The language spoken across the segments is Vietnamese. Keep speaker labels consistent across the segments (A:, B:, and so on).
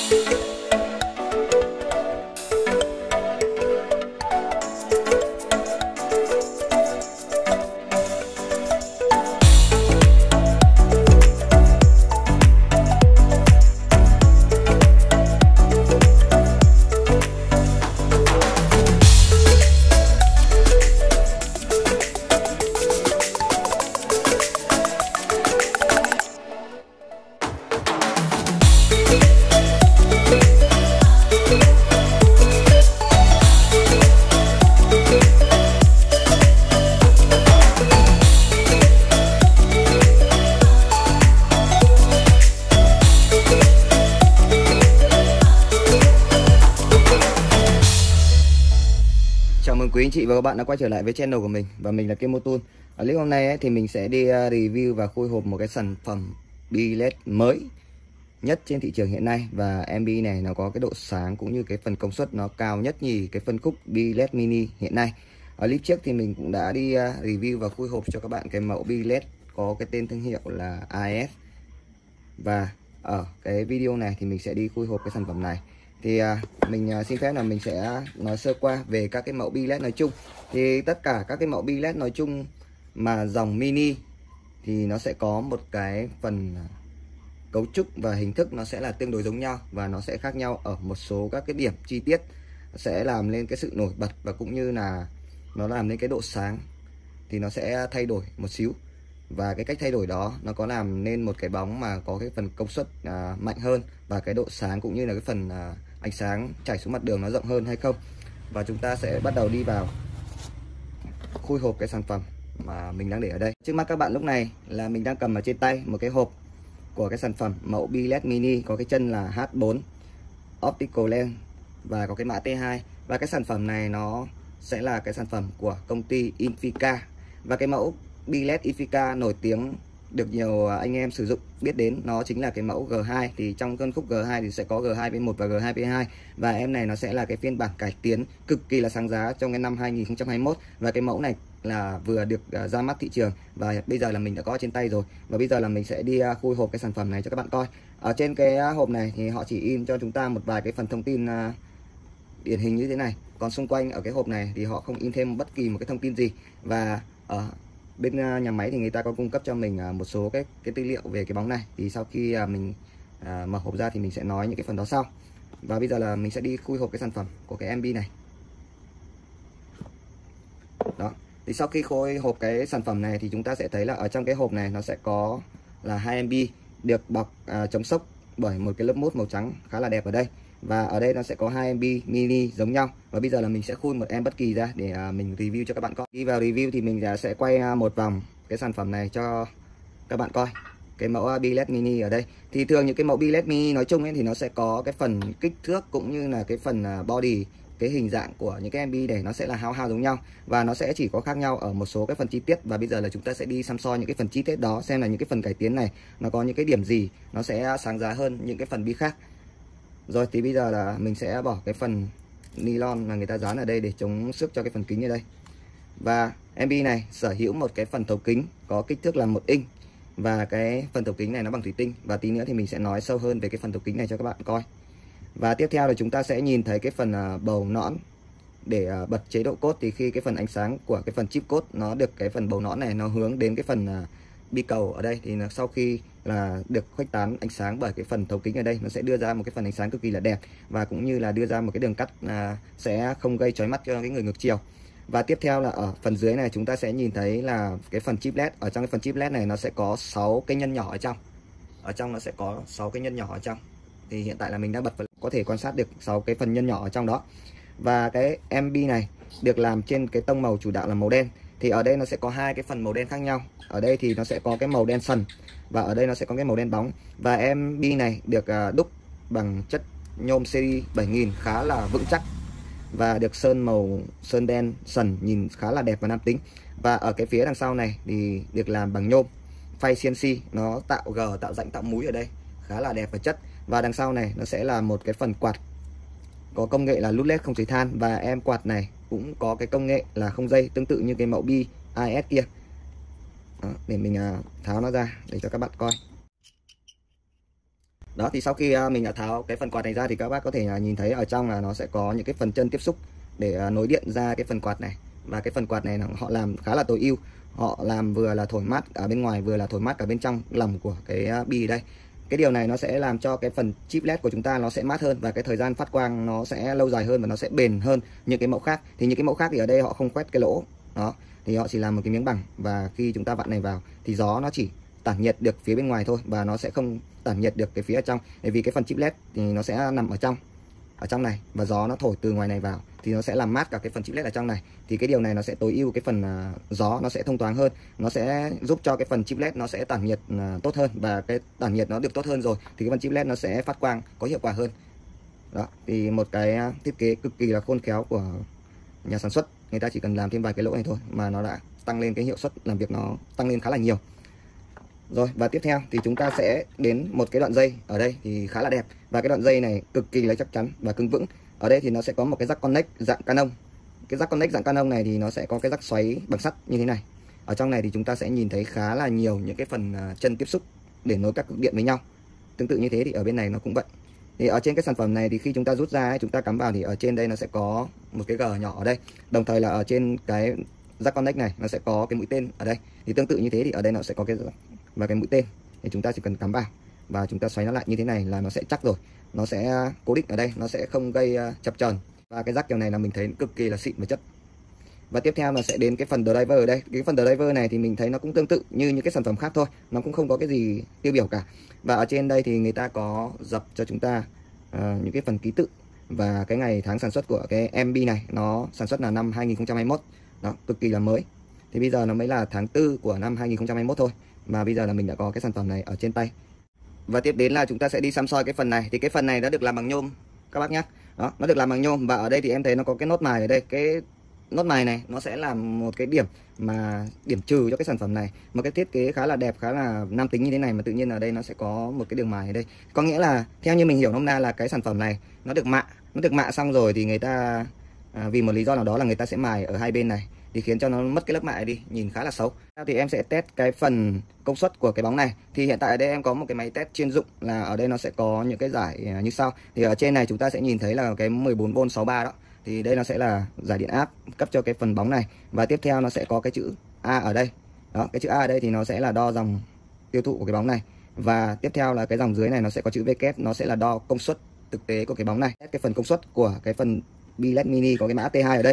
A: Chào mừng quý anh chị và các bạn đã quay trở lại với channel của mình, và mình là Kim Motun. Ở clip hôm nay ấy, thì mình sẽ đi review và khui hộp một cái sản phẩm bi-led mới nhất trên thị trường hiện nay, và em bi này nó có cái độ sáng cũng như cái phần công suất nó cao nhất nhì cái phân khúc bi-led mini hiện nay. Ở clip trước thì mình cũng đã đi review và khui hộp cho các bạn cái mẫu bi-led có cái tên thương hiệu là AES, và ở cái video này thì mình sẽ đi khui hộp cái sản phẩm này. Thì mình xin phép là mình sẽ nói sơ qua về các cái mẫu bi-led nói chung. Thì tất cả các cái mẫu bi-led nói chung mà dòng mini thì nó sẽ có một cái phần cấu trúc và hình thức nó sẽ là tương đối giống nhau, và nó sẽ khác nhau ở một số các cái điểm chi tiết sẽ làm lên cái sự nổi bật, và cũng như là nó làm nên cái độ sáng thì nó sẽ thay đổi một xíu. Và cái cách thay đổi đó nó có làm nên một cái bóng mà có cái phần công suất mạnh hơn, và cái độ sáng cũng như là cái phần ánh sáng chảy xuống mặt đường nó rộng hơn hay không. Và chúng ta sẽ bắt đầu đi vào khui hộp cái sản phẩm mà mình đang để ở đây. Trước mắt các bạn lúc này là mình đang cầm ở trên tay một cái hộp của cái sản phẩm mẫu bi-led mini có cái chân là H4 Optical Lens và có cái mã T2. Và cái sản phẩm này nó sẽ là cái sản phẩm của công ty Infica, và cái mẫu bi-led Infica nổi tiếng được nhiều anh em sử dụng biết đến nó chính là cái mẫu G2. Thì trong phân khúc G2 thì sẽ có G2P1 và G2P2, và em này nó sẽ là cái phiên bản cải tiến cực kỳ là sáng giá trong cái năm 2021. Và cái mẫu này là vừa được ra mắt thị trường, và bây giờ là mình đã có trên tay rồi, và bây giờ là mình sẽ đi khui hộp cái sản phẩm này cho các bạn coi. Ở trên cái hộp này thì họ chỉ in cho chúng ta một vài cái phần thông tin điển hình như thế này, còn xung quanh ở cái hộp này thì họ không in thêm bất kỳ một cái thông tin gì. Và ở bên nhà máy thì người ta có cung cấp cho mình một số cái tư liệu về cái bóng này, thì sau khi mình mở hộp ra thì mình sẽ nói những cái phần đó sau. Và bây giờ là mình sẽ đi khui hộp cái sản phẩm của cái MB này. Đó, thì sau khi khui hộp cái sản phẩm này thì chúng ta sẽ thấy là ở trong cái hộp này nó sẽ có là 2 MB được bọc chống xốc bởi một cái lớp mút màu trắng khá là đẹp ở đây. Và ở đây nó sẽ có 2 MB mini giống nhau. Và bây giờ là mình sẽ khui một em bất kỳ ra để mình review cho các bạn coi. Đi vào review thì mình sẽ quay một vòng cái sản phẩm này cho các bạn coi. Cái mẫu bi-led mini ở đây thì thường những cái mẫu bi-led mini nói chung ấy thì nó sẽ có cái phần kích thước cũng như là cái phần body, cái hình dạng của những cái MB này nó sẽ là hao giống nhau, và nó sẽ chỉ có khác nhau ở một số cái phần chi tiết. Và bây giờ là chúng ta sẽ đi xăm soi những cái phần chi tiết đó, xem là những cái phần cải tiến này nó có những cái điểm gì nó sẽ sáng giá hơn những cái phần bi khác. Rồi thì bây giờ là mình sẽ bỏ cái phần nylon mà người ta dán ở đây để chống xước cho cái phần kính ở đây. Và MB này sở hữu một cái phần thấu kính có kích thước là 1 inch, và cái phần thấu kính này nó bằng thủy tinh, và tí nữa thì mình sẽ nói sâu hơn về cái phần thấu kính này cho các bạn coi. Và tiếp theo là chúng ta sẽ nhìn thấy cái phần bầu nõn để bật chế độ cốt. Thì khi cái phần ánh sáng của cái phần chip cốt nó được cái phần bầu nõn này nó hướng đến cái phần bi cầu ở đây, thì sau khi là được khuếch tán ánh sáng bởi cái phần thấu kính ở đây, nó sẽ đưa ra một cái phần ánh sáng cực kỳ là đẹp, và cũng như là đưa ra một cái đường cắt sẽ không gây chói mắt cho cái người ngược chiều. Và tiếp theo là ở phần dưới này chúng ta sẽ nhìn thấy là cái phần chip LED. Ở trong cái phần chip LED này nó sẽ có 6 cái nhân nhỏ ở trong. Ở trong nó sẽ có 6 cái nhân nhỏ ở trong. Thì hiện tại là mình đã bật có thể quan sát được 6 cái phần nhân nhỏ ở trong đó. Và cái MB này được làm trên cái tông màu chủ đạo là màu đen. Thì ở đây nó sẽ có 2 cái phần màu đen khác nhau. Ở đây thì nó sẽ có cái màu đen sần, và ở đây nó sẽ có cái màu đen bóng. Và MB này được đúc bằng chất nhôm series 7000 khá là vững chắc, và được sơn đen sần nhìn khá là đẹp và nam tính. Và ở cái phía đằng sau này thì được làm bằng nhôm phay CNC, nó tạo gờ, tạo rãnh, tạo múi ở đây khá là đẹp và chất. Và đằng sau này nó sẽ là một cái phần quạt có công nghệ là nút LED không cháy than, và em quạt này cũng có cái công nghệ là không dây, tương tự như cái mẫu bi AES kia. Đó, để mình tháo nó ra để cho các bạn coi. Đó thì sau khi mình đã tháo cái phần quạt này ra thì các bác có thể nhìn thấy ở trong là nó sẽ có những cái phần chân tiếp xúc để nối điện ra cái phần quạt này. Và cái phần quạt này họ làm khá là tối ưu, họ làm vừa là thổi mát ở bên ngoài vừa là thổi mát ở bên trong lòng của cái bi đây. Cái điều này nó sẽ làm cho cái phần chip LED của chúng ta nó sẽ mát hơn và cái thời gian phát quang nó sẽ lâu dài hơn và nó sẽ bền hơn những cái mẫu khác. Thì những cái mẫu khác thì ở đây họ không quét cái lỗ đó, thì họ chỉ làm một cái miếng bằng, và khi chúng ta vặn này vào thì gió nó chỉ tản nhiệt được phía bên ngoài thôi và nó sẽ không tản nhiệt được cái phía ở trong, bởi vì cái phần chip LED thì nó sẽ nằm ở trong này và gió nó thổi từ ngoài này vào thì nó sẽ làm mát cả cái phần chip LED ở trong này. Thì cái điều này nó sẽ tối ưu cái phần gió nó sẽ thông thoáng hơn, nó sẽ giúp cho cái phần chip LED nó sẽ tản nhiệt tốt hơn, và cái tản nhiệt nó được tốt hơn rồi thì cái phần chip LED nó sẽ phát quang có hiệu quả hơn. Đó thì một cái thiết kế cực kỳ là khôn khéo của nhà sản xuất, người ta chỉ cần làm thêm vài cái lỗ này thôi mà nó đã tăng lên cái hiệu suất làm việc, nó tăng lên khá là nhiều. Rồi, và tiếp theo thì chúng ta sẽ đến một cái đoạn dây ở đây thì khá là đẹp, và cái đoạn dây này cực kỳ là chắc chắn và cứng vững. Ở đây thì nó sẽ có một cái jack connect dạng Canon. Cái jack connect dạng Canon này thì nó sẽ có cái jack xoáy bằng sắt như thế này. Ở trong này thì chúng ta sẽ nhìn thấy khá là nhiều những cái phần chân tiếp xúc để nối các cực điện với nhau. Tương tự như thế thì ở bên này nó cũng vậy. Thì ở trên cái sản phẩm này thì khi chúng ta rút ra chúng ta cắm vào thì ở trên đây nó sẽ có một cái gờ nhỏ ở đây. Đồng thời là ở trên cái jack connect này nó sẽ có cái mũi tên ở đây. Thì tương tự như thế thì ở đây nó sẽ có cái và cái mũi tên, thì chúng ta chỉ cần cắm vào và chúng ta xoáy nó lại như thế này là nó sẽ chắc rồi, nó sẽ cố định ở đây, nó sẽ không gây chập chờn. Và cái jack kiểu này là mình thấy cực kỳ là xịn và chất. Và tiếp theo là sẽ đến cái phần driver ở đây. Cái phần driver này thì mình thấy nó cũng tương tự như những cái sản phẩm khác thôi, nó cũng không có cái gì tiêu biểu cả. Và ở trên đây thì người ta có dập cho chúng ta những cái phần ký tự và cái ngày tháng sản xuất của cái MB này, nó sản xuất là năm 2021. Đó, cực kỳ là mới. Thì bây giờ nó mới là tháng 4 của năm 2021 thôi, mà bây giờ là mình đã có cái sản phẩm này ở trên tay. Và tiếp đến là chúng ta sẽ đi xăm soi cái phần này. Thì cái phần này đã được làm bằng nhôm các bác nhé. Đó, nó được làm bằng nhôm, và ở đây thì em thấy nó có cái nốt mài ở đây. Cái nốt mài này nó sẽ làm một cái điểm trừ cho cái sản phẩm này. Một cái thiết kế khá là đẹp, khá là nam tính như thế này mà tự nhiên ở đây nó sẽ có một cái đường mài ở đây. Có nghĩa là theo như mình hiểu nôm na là cái sản phẩm này nó được mạ xong rồi thì người ta vì một lý do nào đó là người ta sẽ mài ở hai bên này thì khiến cho nó mất cái lớp mạ đi, nhìn khá là xấu. Thì em sẽ test cái phần công suất của cái bóng này. Thì hiện tại ở đây em có một cái máy test chuyên dụng, là ở đây nó sẽ có những cái giải như sau. Thì ở trên này chúng ta sẽ nhìn thấy là cái 14V 63 đó. Thì đây nó sẽ là giải điện áp cấp cho cái phần bóng này. Và tiếp theo nó sẽ có cái chữ A ở đây. Đó, cái chữ A ở đây thì nó sẽ là đo dòng tiêu thụ của cái bóng này. Và tiếp theo là cái dòng dưới này nó sẽ có chữ W, nó sẽ là đo công suất thực tế của cái bóng này. Cái phần công suất của cái phần bi-led mini có cái mã T2 ở đây.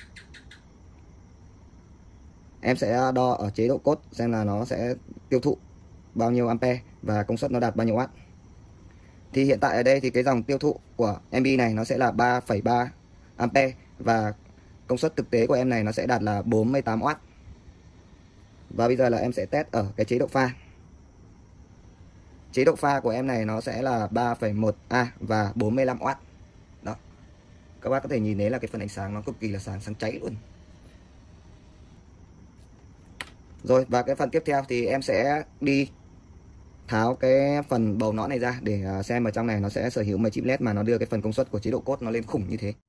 A: Em sẽ đo ở chế độ cốt xem là nó sẽ tiêu thụ bao nhiêu ampere và công suất nó đạt bao nhiêu watt. Thì hiện tại ở đây thì cái dòng tiêu thụ của MB này nó sẽ là 3,3 ampere và công suất thực tế của em này nó sẽ đạt là 48W. Và bây giờ là em sẽ test ở cái chế độ pha. Chế độ pha của em này nó sẽ là 3,1A và 45W. Đó. Các bác có thể nhìn thấy là cái phần ánh sáng nó cực kỳ là sáng cháy luôn. Rồi, và cái phần tiếp theo thì em sẽ đi tháo cái phần bầu nõn này ra để xem ở trong này nó sẽ sở hữu mấy chip LED mà nó đưa cái phần công suất của chế độ cốt nó lên khủng như thế.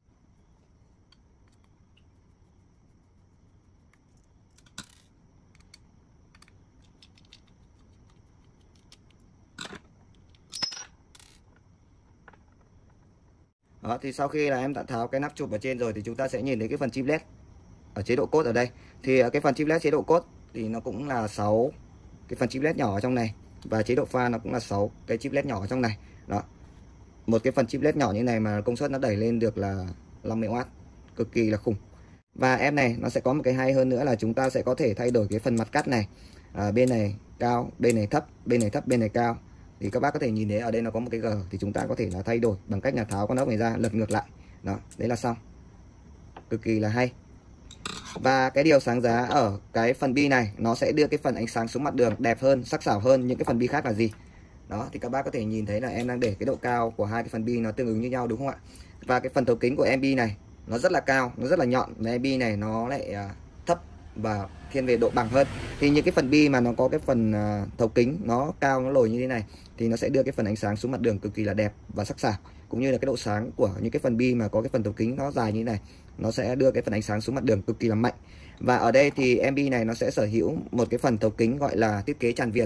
A: Đó, thì sau khi là em đã tháo cái nắp chụp ở trên rồi thì chúng ta sẽ nhìn thấy cái phần chip LED ở chế độ cốt ở đây. Thì cái phần chip LED chế độ cốt thì nó cũng là 6 cái phần chip LED nhỏ ở trong này, và chế độ pha nó cũng là 6 cái chip LED nhỏ ở trong này. Đó. Một cái phần chip LED nhỏ như này mà công suất nó đẩy lên được là 50W, cực kỳ là khủng. Và em này nó sẽ có một cái hay hơn nữa là chúng ta sẽ có thể thay đổi cái phần mặt cắt này. Bên này cao, bên này thấp, bên này thấp, bên này cao. Thì các bác có thể nhìn thấy ở đây nó có một cái gờ thì chúng ta có thể là thay đổi bằng cách là tháo con ốc này ra, lật ngược lại. Đó, đấy là xong. Cực kỳ là hay. Và cái điều sáng giá ở cái phần bi này nó sẽ đưa cái phần ánh sáng xuống mặt đường đẹp hơn, sắc sảo hơn những cái phần bi khác là gì. Đó, thì các bác có thể nhìn thấy là em đang để cái độ cao của hai cái phần bi nó tương ứng như nhau đúng không ạ? Và cái phần thấu kính của MB này nó rất là cao, nó rất là nhọn, và MB này nó lại thấp và thiên về độ bằng hơn. Thì những cái phần bi mà nó có cái phần thấu kính nó cao, nó lồi như thế này thì nó sẽ đưa cái phần ánh sáng xuống mặt đường cực kỳ là đẹp và sắc sảo, cũng như là cái độ sáng của những cái phần bi mà có cái phần thấu kính nó dài như thế này, nó sẽ đưa cái phần ánh sáng xuống mặt đường cực kỳ là mạnh. Và ở đây thì MB này nó sẽ sở hữu một cái phần thấu kính gọi là thiết kế tràn viền.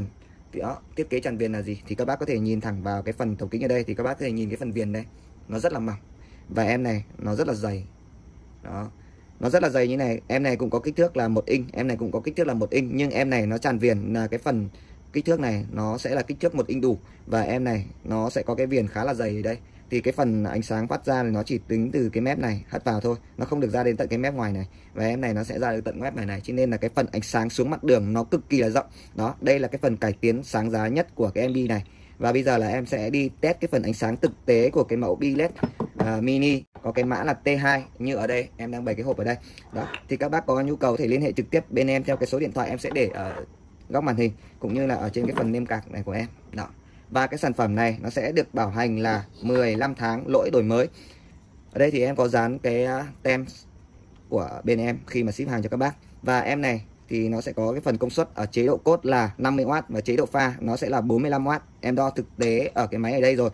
A: Thì đó, thiết kế tràn viền là gì thì các bác có thể nhìn thẳng vào cái phần thấu kính ở đây, thì các bác có thể nhìn cái phần viền đây, nó rất là mỏng và em này nó rất là dày. Đó, nó rất là dày như này. Em này cũng có kích thước là 1 inch, em này cũng có kích thước là 1 inch, nhưng em này nó tràn viền là cái phần kích thước này nó sẽ là kích thước 1 inch đủ, và em này nó sẽ có cái viền khá là dày ở đây. Thì cái phần ánh sáng phát ra thì nó chỉ tính từ cái mép này hắt vào thôi, nó không được ra đến tận cái mép ngoài này, và em này nó sẽ ra được tận mép này, cho nên là cái phần ánh sáng xuống mặt đường nó cực kỳ là rộng. Đó, đây là cái phần cải tiến sáng giá nhất của cái em bi này. Và bây giờ là em sẽ đi test cái phần ánh sáng thực tế của cái mẫu bi LED mini có cái mã là T2 như ở đây em đang bày cái hộp ở đây. Đó, thì các bác có nhu cầu có thể liên hệ trực tiếp bên em theo cái số điện thoại em sẽ để ở góc màn hình cũng như là ở trên cái phần nêm cạc này của em. Đó. Và cái sản phẩm này nó sẽ được bảo hành là 15 tháng lỗi đổi mới. Ở đây thì em có dán cái tem của bên em khi mà ship hàng cho các bác. Và em này thì nó sẽ có cái phần công suất ở chế độ cốt là 50W và chế độ pha nó sẽ là 45W. Em đo thực tế ở cái máy ở đây rồi.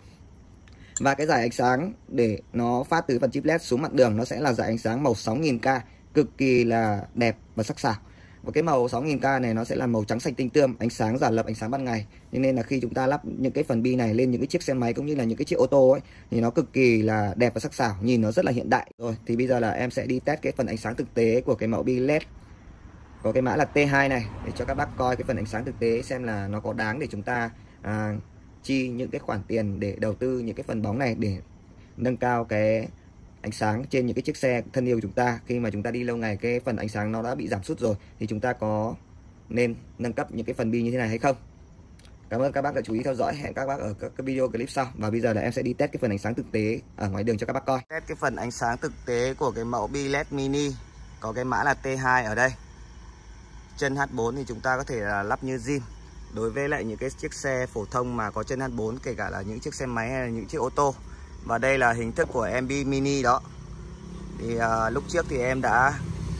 A: Và cái dải ánh sáng để nó phát từ phần chip LED xuống mặt đường nó sẽ là dải ánh sáng màu 6000K, cực kỳ là đẹp và sắc sảo. Và cái màu 6000K này nó sẽ là màu trắng xanh tinh tươm, ánh sáng giả lập, ánh sáng ban ngày. Nên là khi chúng ta lắp những cái phần bi này lên những cái chiếc xe máy cũng như là những cái chiếc ô tô ấy thì nó cực kỳ là đẹp và sắc sảo, nhìn nó rất là hiện đại. Rồi thì bây giờ là em sẽ đi test cái phần ánh sáng thực tế của cái mẫu bi LED có cái mã là T2 này để cho các bác coi cái phần ánh sáng thực tế xem là nó có đáng để chúng ta chi những cái khoản tiền để đầu tư những cái phần bóng này để nâng cao cái ánh sáng trên những cái chiếc xe thân yêu của chúng ta. Khi mà chúng ta đi lâu ngày cái phần ánh sáng nó đã bị giảm sút rồi thì chúng ta có nên nâng cấp những cái phần bi như thế này hay không. Cảm ơn các bác đã chú ý theo dõi, hẹn các bác ở các video clip sau. Và bây giờ là em sẽ đi test cái phần ánh sáng thực tế ở ngoài đường cho các bác coi. Test cái phần ánh sáng thực tế của cái mẫu bi LED mini có cái mã là T2 ở đây. Chân H4 thì chúng ta có thể là lắp như zin. Đối với lại những cái chiếc xe phổ thông mà có chân H4, kể cả là những chiếc xe máy hay là những chiếc ô tô. Và đây là hình thức của em bi mini đó. Thì lúc trước thì em đã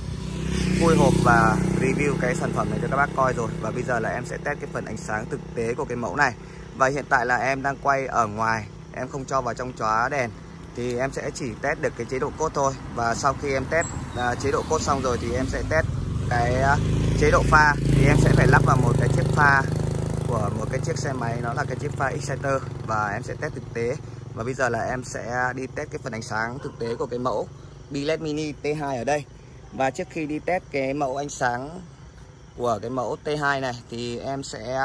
A: khui hộp và review cái sản phẩm này cho các bác coi rồi. Và bây giờ là em sẽ test cái phần ánh sáng thực tế của cái mẫu này. Và hiện tại là em đang quay ở ngoài, em không cho vào trong chóa đèn. Thì em sẽ chỉ test được cái chế độ cốt thôi. Và sau khi em test chế độ cốt xong rồi thì em sẽ test cái chế độ pha. Thì em sẽ phải lắp vào một cái chiếc pha của một cái chiếc xe máy, nó là cái chiếc pha Exciter. Và em sẽ test thực tế. Và bây giờ là em sẽ đi test cái phần ánh sáng thực tế của cái mẫu bi LED mini T2 ở đây. Và trước khi đi test cái mẫu ánh sáng của cái mẫu T2 này thì em sẽ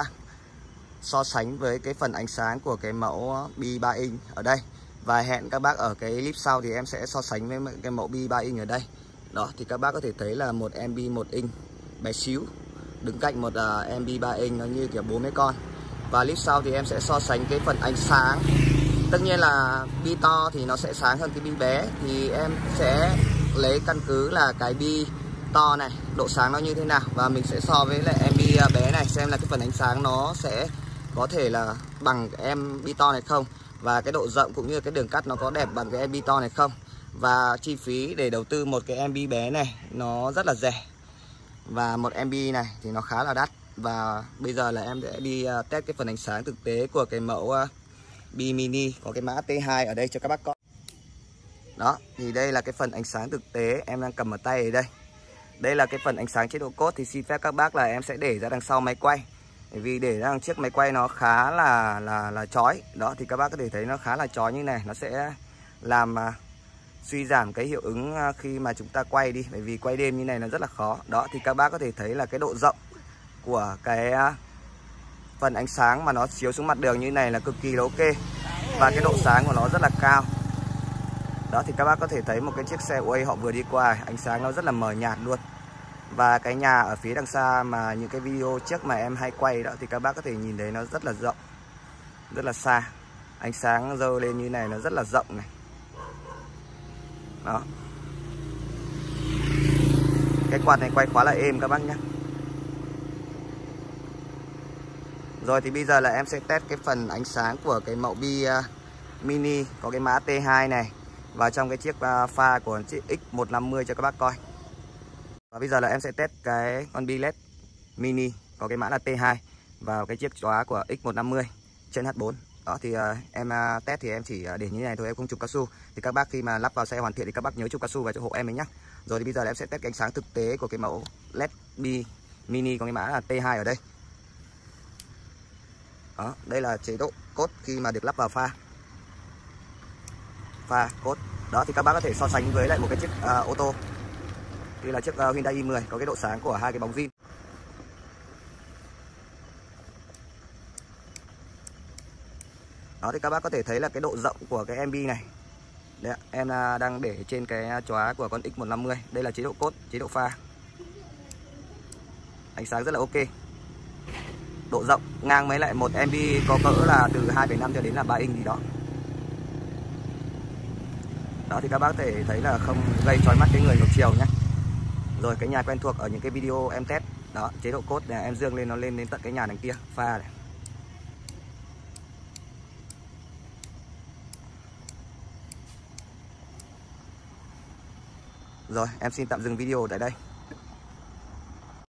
A: so sánh với cái phần ánh sáng của cái mẫu bi 3 inch ở đây. Và hẹn các bác ở cái clip sau thì em sẽ so sánh với cái mẫu bi 3 inch ở đây. Đó, thì các bác có thể thấy là một em bi 1 inch bé xíu đứng cạnh một em bi 3 inch nó như kiểu bố mấy con. Và clip sau thì em sẽ so sánh cái phần ánh sáng. Tất nhiên là bi to thì nó sẽ sáng hơn cái bi bé. Thì em sẽ lấy căn cứ là cái bi to này, độ sáng nó như thế nào. Và mình sẽ so với lại em bi bé này xem là cái phần ánh sáng nó sẽ có thể là bằng cái em bi to này không. Và cái độ rộng cũng như cái đường cắt nó có đẹp bằng cái em bi to này không. Và chi phí để đầu tư một cái em bi bé này nó rất là rẻ. Và một em bi này thì nó khá là đắt. Và bây giờ là em sẽ đi test cái phần ánh sáng thực tế của cái mẫu bi mini có cái mã T2 ở đây cho các bác coi. Đó, thì đây là cái phần ánh sáng thực tế em đang cầm ở tay ở đây. Đây là cái phần ánh sáng chế độ cốt thì xin phép các bác là em sẽ để ra đằng sau máy quay. Bởi vì để ra đằng trước máy quay nó khá là chói. Đó, thì các bác có thể thấy nó khá là chói như này. Nó sẽ làm suy giảm cái hiệu ứng khi mà chúng ta quay đi. Bởi vì quay đêm như này nó rất là khó. Đó, thì các bác có thể thấy là cái độ rộng của cái phần ánh sáng mà nó chiếu xuống mặt đường như này là cực kỳ là ok. Và cái độ sáng của nó rất là cao. Đó, thì các bác có thể thấy một cái chiếc xe Way họ vừa đi qua, ánh sáng nó rất là mờ nhạt luôn. Và cái nhà ở phía đằng xa mà những cái video trước mà em hay quay đó thì các bác có thể nhìn thấy nó rất là rộng, rất là xa. Ánh sáng dơ lên như này nó rất là rộng này. Đó. Cái quạt này quay khá là êm các bác nhé. Rồi thì bây giờ là em sẽ test cái phần ánh sáng của cái mẫu bi mini có cái mã T2 này vào trong cái chiếc pha của chiếc X150 cho các bác coi. Và bây giờ là em sẽ test cái con bi LED mini có cái mã là T2 vào cái chiếc chóa của X150 trên H4. Đó thì em test thì em chỉ để như thế này thôi, em không chụp cao su. Thì các bác khi mà lắp vào xe hoàn thiện thì các bác nhớ chụp cao su vào cho hộ em ấy nhé. Rồi thì bây giờ là em sẽ test cái ánh sáng thực tế của cái mẫu LED bi mini có cái mã là T2 ở đây. Đó, đây là chế độ cốt khi mà được lắp vào pha cốt. Đó thì các bác có thể so sánh với lại một cái chiếc ô tô như là chiếc Hyundai i10 có cái độ sáng của hai cái bóng zin. Đó thì các bác có thể thấy là cái độ rộng của cái MB này. Đấy, em đang để trên cái chóa của con X150. Đây là chế độ cốt, chế độ pha. Ánh sáng rất là ok. Độ rộng ngang với lại một MB có cỡ là từ 2,5 cho đến là 3 inch gì đó. Đó thì các bác có thể thấy là không gây chói mắt cái người ngược chiều nhé. Rồi cái nhà quen thuộc ở những cái video em test. Đó, chế độ cốt này em dương lên nó lên đến tận cái nhà đằng kia, pha này. Rồi, em xin tạm dừng video tại đây.